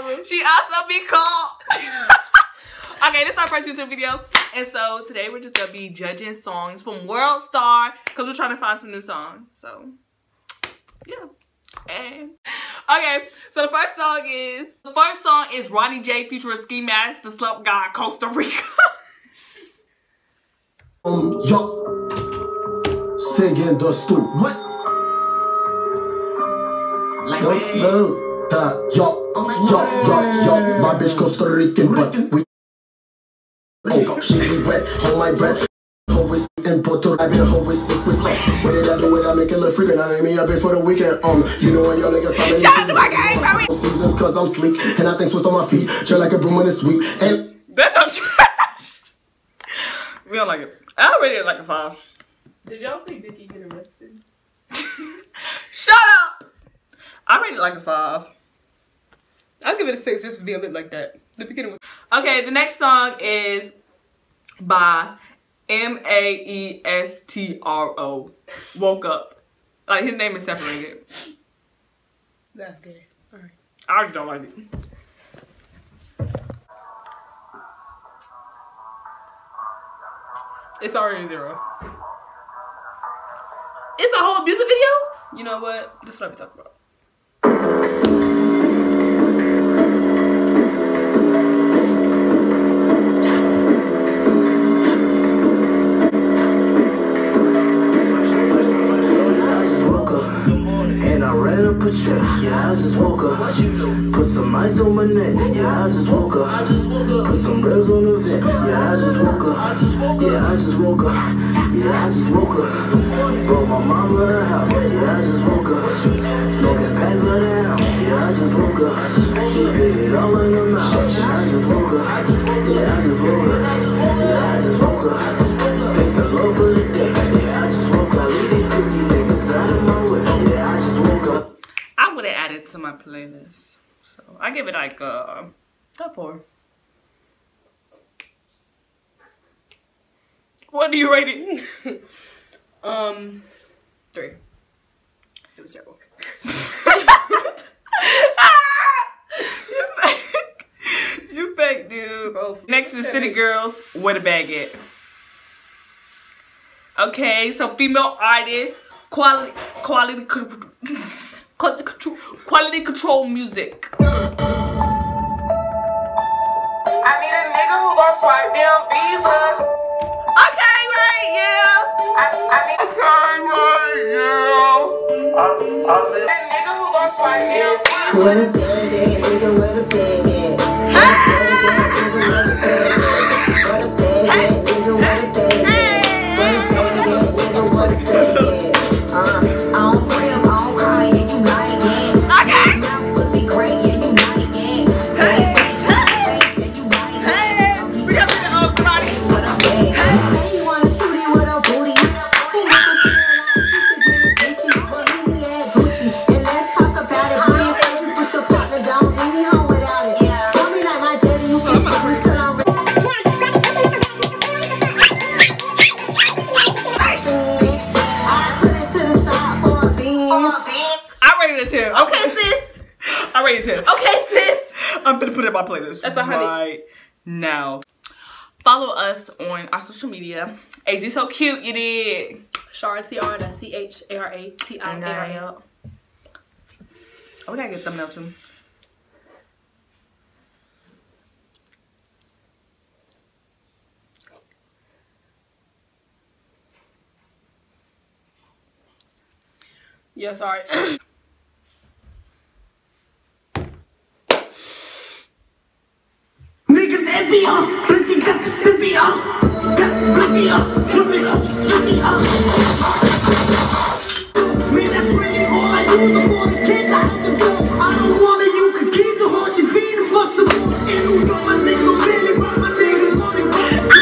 She also be called. Okay, this is our first YouTube video. And so today we're just gonna be judging songs from World Star because we're trying to find some new songs. So yeah. And okay, so the first song is Ronnie J featuring Ski Mask, the Slump God, Costa Rica. Yo, seguindo tú. What? Don't slow. Yo, my bitch Costa Rican, but we. Oh, she be wet on my breath. Always in Puerto Rico, I've been always sick with me. What did I do it? I make it look freaking. I mean, I've been for the weekend. You know when y'all niggas seasons cause I'm sleek and I think sweat on my feet, chill like a broom when it's sweet. And that's on trash. We don't like it. I rated it like a 5. Did y'all see Dickie get arrested? Shut up! I rated it like a 5. I'll give it a 6 just for being lit like that. The beginning was okay. The next song is by Maestro. Woke Up. Like his name is separated. that's gay. Alright. I just don't like it. It's already 0. It's a whole music video? You know what? This is what I be talking about. Yeah, I just woke up. Put some ice on my neck. Yeah, I just woke up. Put some rails on the vent. Yeah, I just woke up. Yeah, I just woke up. Yeah, I just woke up. Brought my mama to the house. Yeah, I just woke up. Smoking packs by the house. Yeah, I just woke up. She fit it all in her mouth. Yeah, I just woke up. Yeah, I just woke up. Yeah, I just woke up. Thank the Lord for the day. Yeah, I just woke up. Leave these pussy niggas out of my way. Yeah, I just woke up. I would have added to my playlist. So I give it like a 4. What do you rate it? 3. It was terrible. You fake, dude. Bro, next is City Girls, Where the Bag At. Okay, so female artists, quality control music. I need a nigga who gon' swipe them visas. Okay, right, yeah. I need a nigga who gon' swipe them visas. What a baby, nigga, what a baby. Okay, sis. I'm gonna put it in my playlist. That's a 100. Right now. Follow us on our social media. AZ so cute, you did. Chara, that's CHARATIARA. Oh, we gotta get a thumbnail too. Yeah, sorry. niggas envy but they got the stiffy got the blicky dripping up the slicky man, that's really all I do is afford the kids out the door. I don't want it, you can keep the horse, you feed it for some more. In New York, my niggas don't really run, my niggas money back.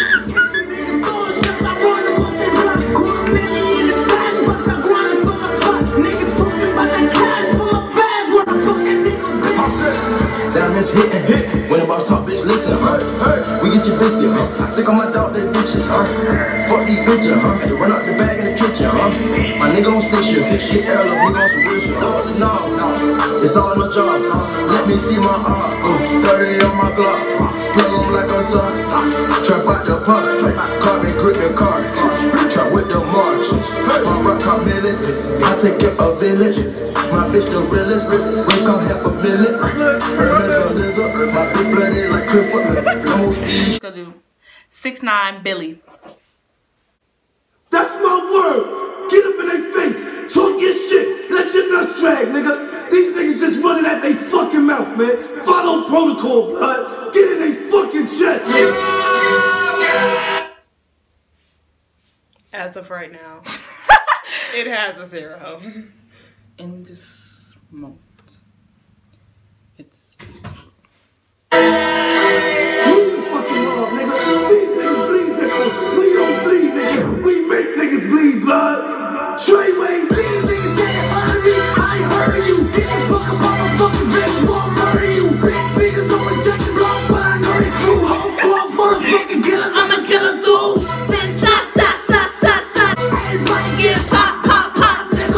Diamonds hit and hit. When the boss talk, bitch, listen, huh? We get your biscuit, huh? Sick on my dog, that dishes, huh? Fuck these bitches, huh? Had to run out the bag in the kitchen, huh? My nigga on station. Get air love, nigga on some real shit. No, it's all no jobs. Let me see my art. 30 on my Glock. Plug them like a sock. Trap out the pot. Carbon grip the car. Trap with the march. My rock car million. I take care of village. My bitch the realest. Wake up $500,000. Her lizard. My big bloody like Clifford. I'm on speed. Go do 6ix9ine Billy. That's my word. Get up in their face. Talk your shit. Let your nuts drag, nigga. These niggas just running at they fucking mouth, man. Follow protocol, blood. Get in their fucking chest, man. As of right now, it has a 0. In this moment, it's We the fucking mob, nigga. These niggas bleed different. We don't bleed, nigga. We make niggas bleed, blood. Treyway, these niggas say they heard me. I ain't heard of you. Get the fuck up on my fucking face before I murder you. Bitch niggas on my jacket block, but I know they flew. Whole squad full of fucking killers. I'm a killer too. Send shot, shot, shot, shot, shot. Everybody get pop, pop, pop, nigga.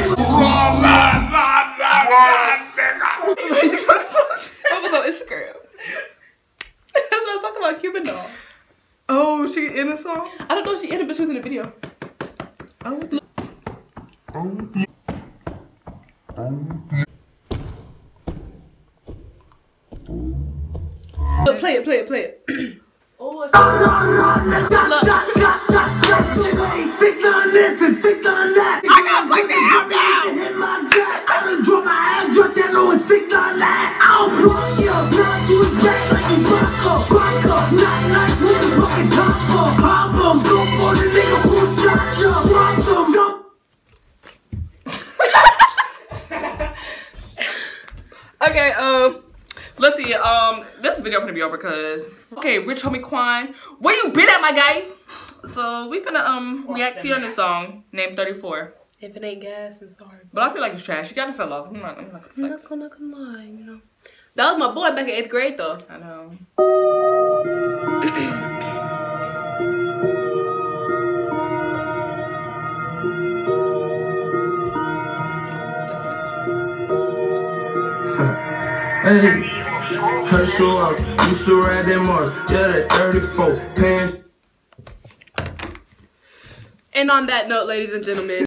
What was on Instagram? That's what I was talking about, Cuban Doll. oh, she in a song? I don't know if she in it, but she was in the video. Look, play it, play it, play it. Shot, nigga. 6ix9ine this and 6ix9ine that. I got like that out now. Hit my jack. I done draw my address. I know it's 6ix9ine that. I'll flunk you. Blood you a back like you Bronco. Not nice with the fucking top up. Problems. Go for the nigga who shot you. Drop them. Okay, let's see. This video gonna be over because Rich Homie Quan, where you been at, my guy? So we finna react to your new song named 34. If it ain't gas, I'm sorry. But I feel like it's trash. You gotta fell off. I'm not gonna flex. I'm not gonna lie, you know. That was my boy back in 8th grade though. I know. Hey, her so up. Used to ride that motor. Yeah, that 34. Pants. And on that note, ladies and gentlemen.